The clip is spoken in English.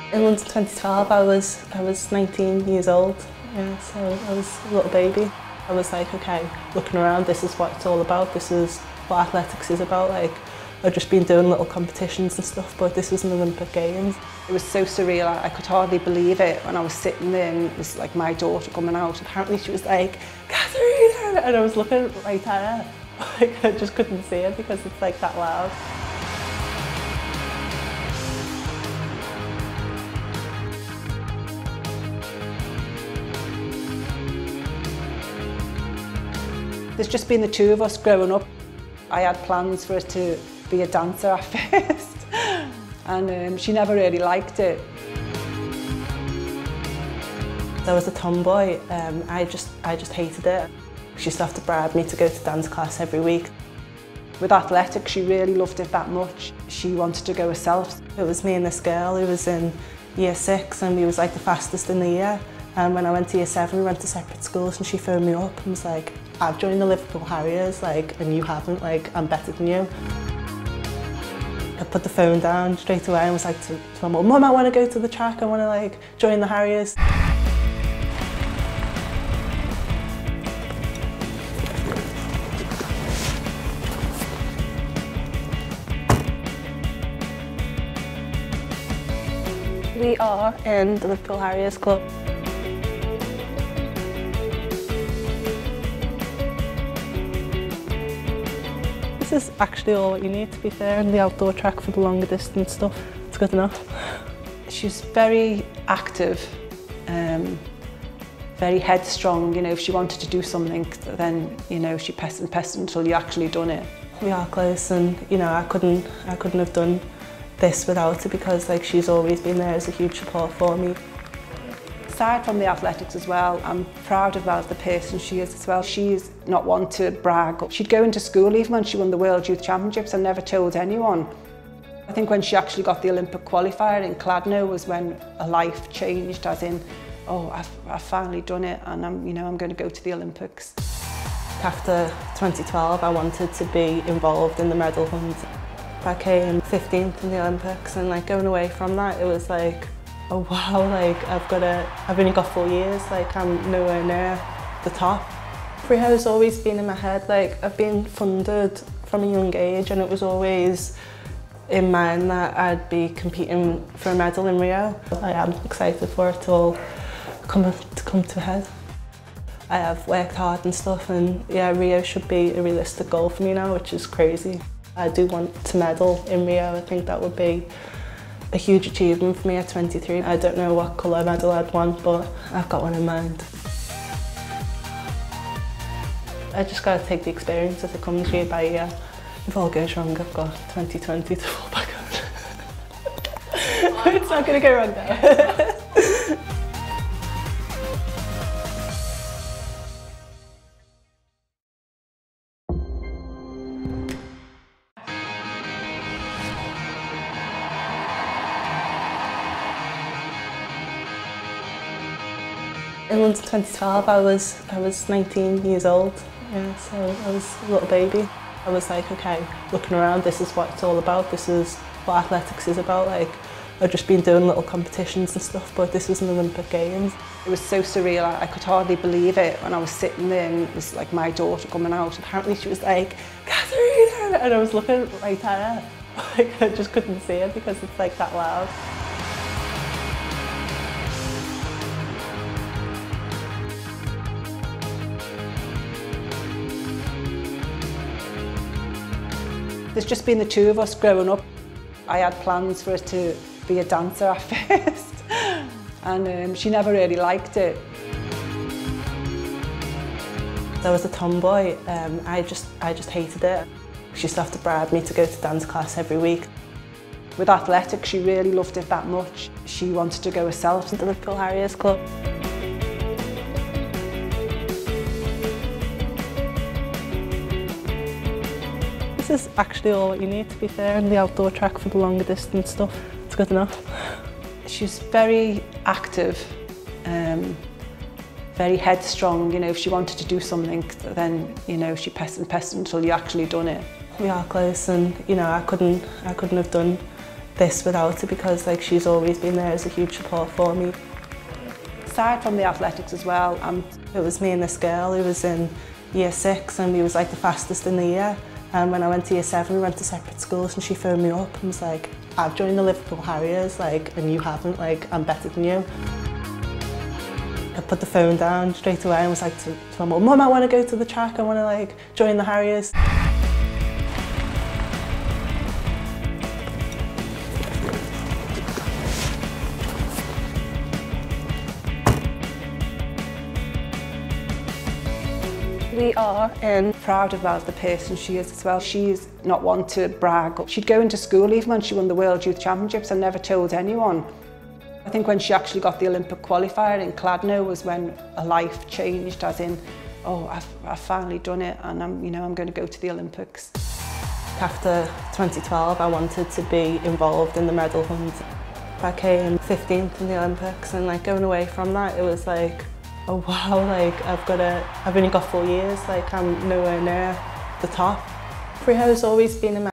In London 2012 I was 19 years old, yeah, so I was a little baby. I was like, okay, looking around, this is what it's all about, this is what athletics is about. Like, I've just been doing little competitions and stuff, but this was an Olympic Games. It was so surreal, I could hardly believe it when I was sitting there and it was like my daughter coming out. Apparently she was like, Katarina! And I was looking right at her. Like, I just couldn't see her because it's like that loud. There's just been the two of us growing up. I had plans for us to be a dancer at first, and she never really liked it. I was a tomboy. I just hated it. She used to have to bribe me to go to dance class every week. With athletics, she really loved it that much. She wanted to go herself. It was me and this girl who was in year 6, and we was like the fastest in the year. And when I went to year 7, we went to separate schools, and she phoned me up and was like, I've joined the Liverpool Harriers, like, and you haven't, like, I'm better than you. I put the phone down straight away and was like to my mum, Mum, I want to go to the track, I want to like join the Harriers. We are in the Liverpool Harriers Club. This is actually all you need, to be fair, in the outdoor track for the longer distance stuff. It's good enough. She's very active, very headstrong. You know, if she wanted to do something, then, you know, she pestered and pestered until you actually done it. We are close, and, you know, I couldn't have done this without her, because, like, she's always been there as a huge support for me. Aside from the athletics as well, I'm proud of her as the person she is as well. She's not one to brag. She'd go into school even when she won the World Youth Championships and never told anyone. I think when she actually got the Olympic qualifier in Kladno was when her life changed, as in, oh, I've finally done it, and I'm going to go to the Olympics. After 2012, I wanted to be involved in the medal hunt. I came 15th in the Olympics, and like going away from that, it was like, oh wow, like I've only got 4 years, like I'm nowhere near the top. Rio has always been in my head, like I've been funded from a young age, and it was always in mind that I'd be competing for a medal in Rio. I am excited for it to all come to a head. I have worked hard and stuff, and yeah, Rio should be a realistic goal for me now, which is crazy. I do want to medal in Rio. I think that would be a huge achievement for me at 23. I don't know what colour medal I'd want, but I've got one in mind. I just got to take the experience as it comes year by year. If all goes wrong, I've got 2020 to fall back on. It's not going to go wrong now. In London 2012, I was 19 years old, yeah, so I was a little baby. I was like, okay, looking around, this is what it's all about, this is what athletics is about. Like, I've just been doing little competitions and stuff, but this was an Olympic Games. It was so surreal, I could hardly believe it when I was sitting there and it was like my daughter coming out. Apparently she was like, Katarina! And I was looking right at her. Like, I just couldn't see her because it's like that loud. There's just been the two of us growing up. I had plans for us to be a dancer at first, and she never really liked it. I was a tomboy. I just hated it. She used to have to bribe me to go to dance class every week. With athletics, she really loved it that much. She wanted to go herself to the Liverpool Harriers Club. This is actually all you need, to be fair, in the outdoor track for the longer distance stuff. It's good enough. She's very active, very headstrong. You know, if she wanted to do something, then, you know, she pestered and pestered until you actually done it. We are close, and, you know, I couldn't have done this without her because like she's always been there as a huge support for me. Aside from the athletics as well, it was me and this girl who was in year 6 and we was like the fastest in the year. And when I went to year 7, we went to separate schools and she phoned me up and was like, I've joined the Liverpool Harriers, like, and you haven't, like, I'm better than you. I put the phone down straight away and was like to my mum, Mum, I want to go to the track, I want to like join the Harriers. We are proud about the person she is as well. She's not one to brag. She'd go into school even when she won the World Youth Championships and never told anyone. I think when she actually got the Olympic qualifier in Kladno was when her life changed, as in, oh, I've finally done it and I'm going to go to the Olympics. After 2012, I wanted to be involved in the medal hunt. I came 15th in the Olympics and like going away from that, it was like, oh wow, like I've only got 4 years, like I'm nowhere near the top. Freeho's always been a